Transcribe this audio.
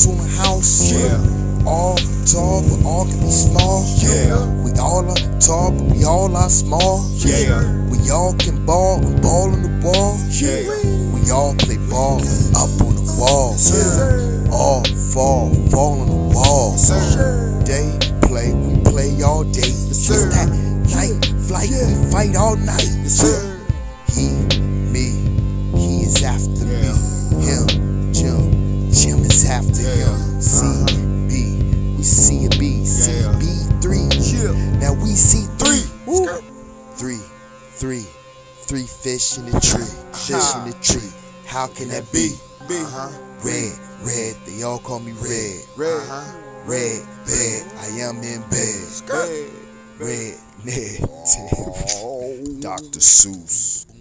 house on a house. Yeah. All tall, but all can be small. Yeah. We all are tall, but we all are small. Yeah. We all can ball and ball on the wall. Yeah. We all play ball up on the wall. All fall on the wall. They play, we play all day. It's that night flight, we fight all night. He, me, he is after me. Him, Jim is after him. CB, we see a B. CB3. Now we see three. Three fish in the tree. Fish in the tree. How can that be? Red, they all call me Red. Red, I am in bed. Red, Ned, Dr. Seuss.